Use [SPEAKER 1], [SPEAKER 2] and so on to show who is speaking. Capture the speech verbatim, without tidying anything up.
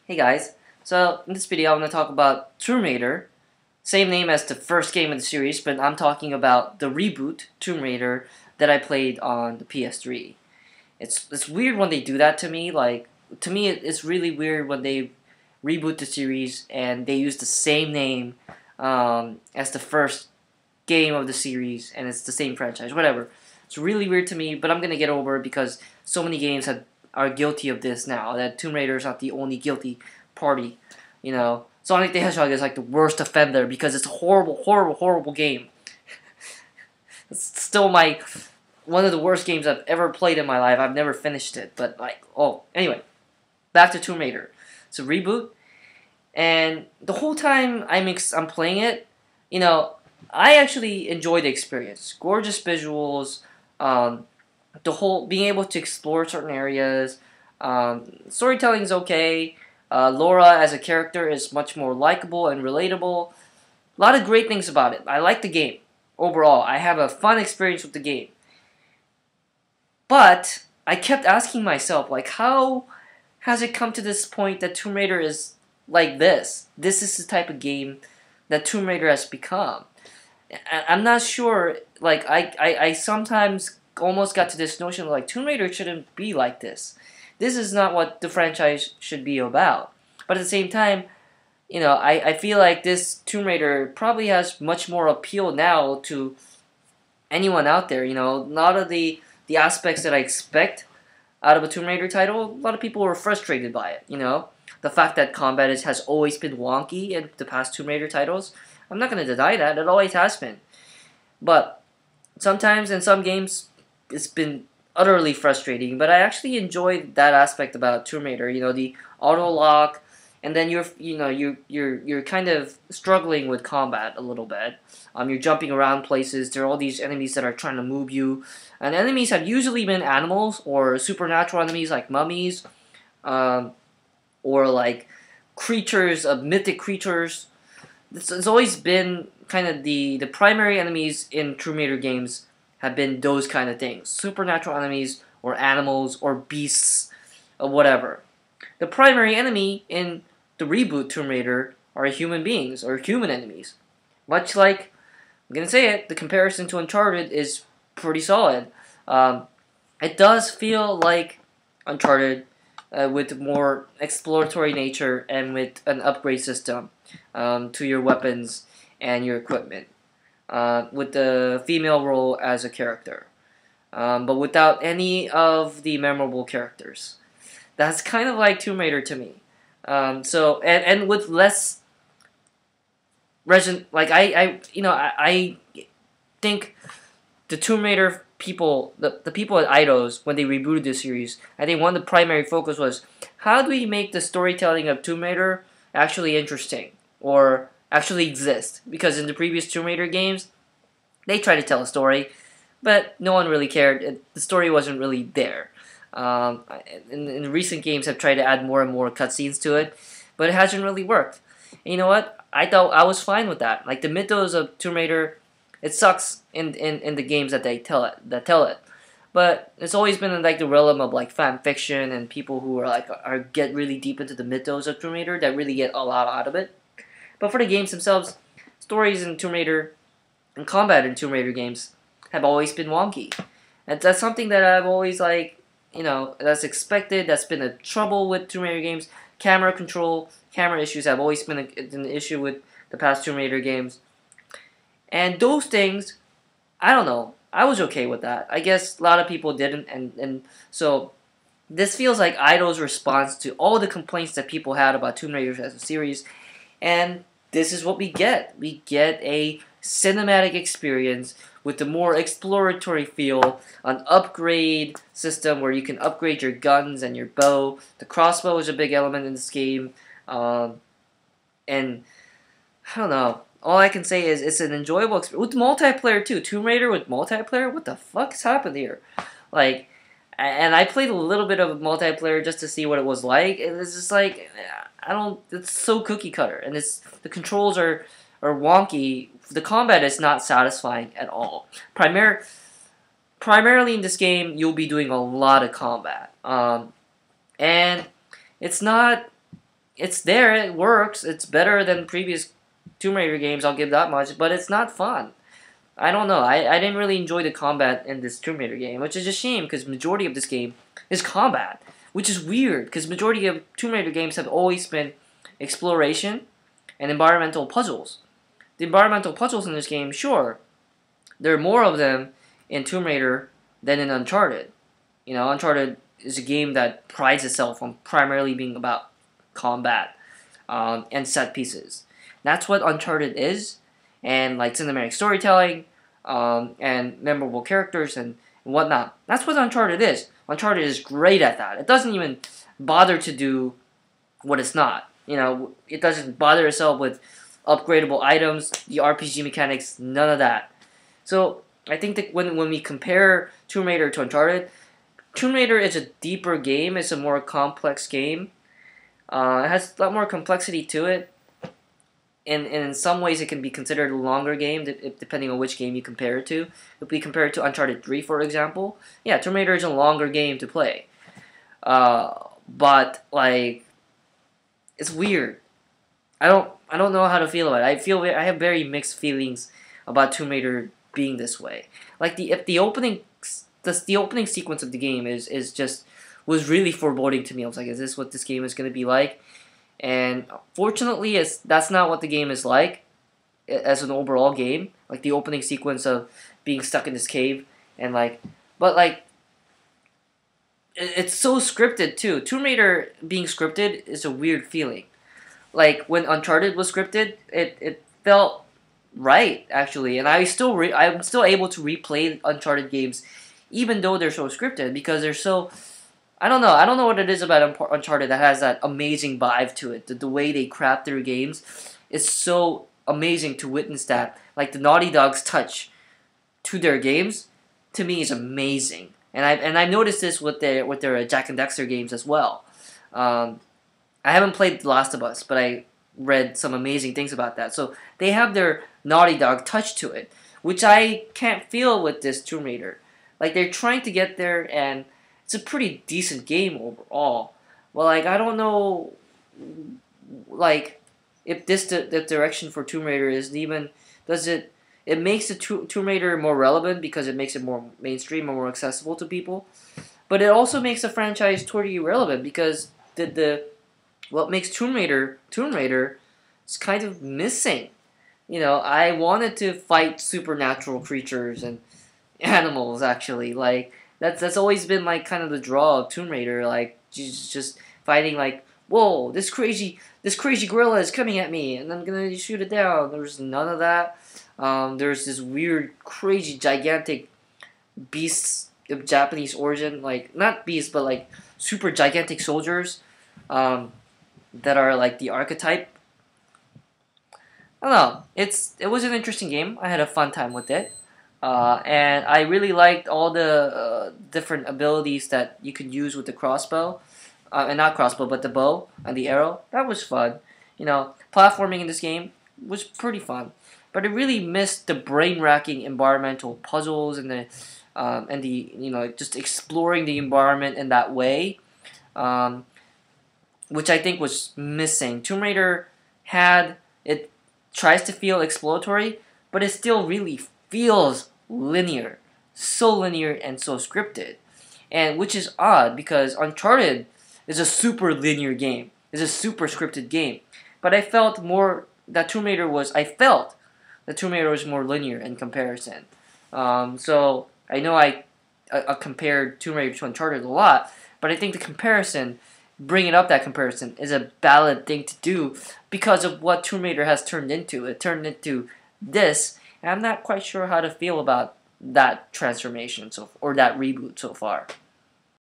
[SPEAKER 1] Hey guys, so in this video I'm going to talk about Tomb Raider, same name as the first game of the series, but I'm talking about the reboot Tomb Raider that I played on the P S three. It's it's weird when they do that to me. Like to me, it, it's really weird when they reboot the series and they use the same name um, as the first game of the series, and it's the same franchise. Whatever. It's really weird to me, but I'm gonna get over it because so many games have are guilty of this now. That Tomb Raider is not the only guilty party. You know, Sonic the Hedgehog is like the worst offender because it's a horrible, horrible, horrible game. It's still my one of the worst games I've ever played in my life. I've never finished it, but like, oh, anyway, back to Tomb Raider. It's a reboot, and the whole time I'm ex I'm playing it, you know, I actually enjoy the experience. Gorgeous visuals, um, the whole being able to explore certain areas. Um, storytelling is okay. Uh, Laura as a character is much more likable and relatable. A lot of great things about it. I like the game overall. I have a fun experience with the game. But I kept asking myself, like, how has it come to this point that Tomb Raider is like this? This is the type of game that Tomb Raider has become. I'm not sure. Like, I, I, I sometimes almost got to this notion of, like, Tomb Raider shouldn't be like this. This is not what the franchise should be about. But at the same time, you know, I, I feel like this Tomb Raider probably has much more appeal now to anyone out there. You know, a lot of the, the aspects that I expect out of a Tomb Raider title, a lot of people were frustrated by it, you know. The fact that combat is, has always been wonky in the past Tomb Raider titles, I'm not going to deny that. It always has been. But sometimes in some games, it's been utterly frustrating. But I actually enjoyed that aspect about Tomb Raider. You know, the auto lock, and then you're, you know, you you're you're kind of struggling with combat a little bit. Um, you're jumping around places. There are all these enemies that are trying to move you, and enemies have usually been animals or supernatural enemies like mummies, um, or like creatures of mythic creatures. It's, it's always been kind of the, the primary enemies in Tomb Raider games have been those kind of things. Supernatural enemies, or animals, or beasts, or whatever. The primary enemy in the reboot Tomb Raider are human beings, or human enemies. Much like, I'm going to say it, the comparison to Uncharted is pretty solid. Um, it does feel like Uncharted, Uh, with more exploratory nature and with an upgrade system um, to your weapons and your equipment, uh, with the female role as a character, um, but without any of the memorable characters. That's kind of like Tomb Raider to me. Um, so and and with less Resident, like I, I you know I, I think the Tomb Raider people, the, the people at Eidos, when they rebooted this series, I think one of the primary focus was, how do we make the storytelling of Tomb Raider actually interesting, or actually exist? Because in the previous Tomb Raider games, they tried to tell a story, but no one really cared. It, the story wasn't really there. Um, in, in recent games have tried to add more and more cutscenes to it, but it hasn't really worked. And you know what? I thought I was fine with that. Like the mythos of Tomb Raider, it sucks in, in, in the games that they tell it that tell it, but it's always been in like the realm of like fan fiction and people who are like are get really deep into the mythos of Tomb Raider that really get a lot out of it. But for the games themselves, stories in Tomb Raider and combat in Tomb Raider games have always been wonky, and that's something that I've always like you know that's expected. That's been a trouble with Tomb Raider games. Camera control, camera issues have always been a, an issue with the past Tomb Raider games. And those things, I don't know. I was okay with that. I guess a lot of people didn't, and, and so this feels like Eidos' response to all the complaints that people had about Tomb Raider as a series, and this is what we get. We get a cinematic experience with a more exploratory feel, an upgrade system where you can upgrade your guns and your bow. The crossbow is a big element in this game, um, and I don't know. All I can say is it's an enjoyable experience. With multiplayer, too. Tomb Raider with multiplayer? What the fuck has happened here? Like, and I played a little bit of multiplayer just to see what it was like. And it's just like, I don't, it's so cookie cutter. And it's, the controls are, are wonky. The combat is not satisfying at all. Primar primarily in this game, you'll be doing a lot of combat. Um, and it's not it's there, it works, it's better than previous Tomb Raider games, I'll give that much, but it's not fun. I don't know, I, I didn't really enjoy the combat in this Tomb Raider game, which is a shame, because majority of this game is combat, which is weird, because majority of Tomb Raider games have always been exploration and environmental puzzles. The environmental puzzles in this game, sure, there are more of them in Tomb Raider than in Uncharted. You know, Uncharted is a game that prides itself on primarily being about combat um, and set pieces. That's what Uncharted is, and like cinematic storytelling um, and memorable characters and whatnot. That's what Uncharted is. Uncharted is great at that. It doesn't even bother to do what it's not. You know, it doesn't bother itself with upgradable items, the R P G mechanics, none of that. So I think that when when we compare Tomb Raider to Uncharted, Tomb Raider is a deeper game. It's a more complex game. Uh, it has a lot more complexity to it. And, and in some ways, it can be considered a longer game, depending on which game you compare it to. If we compare it to Uncharted three, for example, yeah, Tomb Raider is a longer game to play. Uh, but like, it's weird. I don't I don't know how to feel about it. I feel I have very mixed feelings about Tomb Raider being this way. Like the if the opening the, the opening sequence of the game is is just was really foreboding to me. I was like, is this what this game is going to be like? And fortunately, it's that's not what the game is like as an overall game. Like the opening sequence of being stuck in this cave and like, but like, it, it's so scripted too. Tomb Raider being scripted is a weird feeling. Like when Uncharted was scripted, it it felt right actually, and I still re I'm still able to replay Uncharted games, even though they're so scripted because they're so. I don't know. I don't know what it is about Uncharted that has that amazing vibe to it. The, the way they craft their games is so amazing to witness that. Like the Naughty Dog's touch to their games, to me, is amazing. And I and I noticed this with their with their Jack and Dexter games as well. Um, I haven't played The Last of Us, but I read some amazing things about that. So they have their Naughty Dog touch to it, which I can't feel with this Tomb Raider. Like they're trying to get there and. It's a pretty decent game overall. Well, like, I don't know, like, if this the, the direction for Tomb Raider is even, does it, it makes the Tomb Raider more relevant because it makes it more mainstream and more accessible to people. But it also makes the franchise totally irrelevant because the, the what makes Tomb Raider Tomb Raider is kind of missing. You know, I wanted to fight supernatural creatures and animals, actually, like, That's that's always been like kind of the draw of Tomb Raider, like just just fighting like, whoa, this crazy this crazy gorilla is coming at me, and I'm gonna shoot it down. There's none of that. Um, there's this weird, crazy, gigantic beasts of Japanese origin, like not beasts, but like super gigantic soldiers, um, that are like the archetype. I don't know. It's it was an interesting game. I had a fun time with it. Uh, and I really liked all the uh, different abilities that you could use with the crossbow, uh, and not crossbow, but the bow and the arrow. That was fun. You know, platforming in this game was pretty fun, but I really missed the brain-racking environmental puzzles and the um, and the you know just exploring the environment in that way, um, which I think was missing. Tomb Raider had it tries to feel exploratory, but it still really feels linear, so linear and so scripted, and which is odd because Uncharted is a super linear game, it's a super scripted game, but I felt more that Tomb Raider was I felt that Tomb Raider was more linear in comparison. Um, so I know I, I, I compared Tomb Raider to Uncharted a lot, but I think the comparison, bringing up that comparison, is a valid thing to do because of what Tomb Raider has turned into. It turned into this. I'm not quite sure how to feel about that transformation so or that reboot so far.